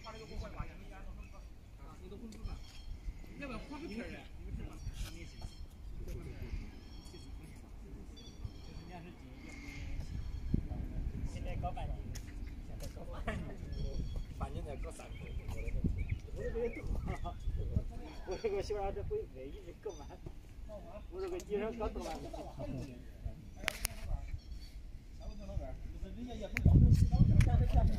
我这个媳妇儿这不唯一的够嘛？我这个衣裳搞多完了。人家也不